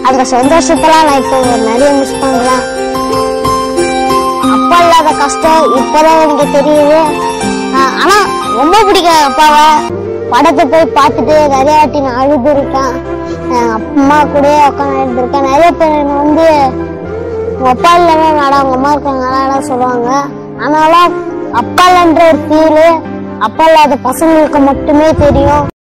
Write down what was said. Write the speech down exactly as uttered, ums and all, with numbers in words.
அந்த சந்தோஷத்தெல்லாம் நான் இப்போ நிறைய மிஸ் பண்றேன். அப்பா இல்லாத கஷ்டம் இப்பதான் எனக்கு தெரியுது. ஆனா ரொம்ப பிடிக்கும் அப்பாவை. படத்தை போய் பார்த்துட்டு நிறைய வாட்டி நான் அழுது இருக்கேன். அம்மா கூட உட்காந்து எழுந்திருக்கேன். நிறைய பேர் என்ன வந்து உங்க அப்பா இல்லைன்னா நாடா உங்க அம்மா இருக்காங்க சொல்லுவாங்க. ஆனாலும் அப்பா இல்லைன்ற ஒரு ஃபீலு அப்பா இல்லாத பசங்களுக்கு மட்டுமே தெரியும்.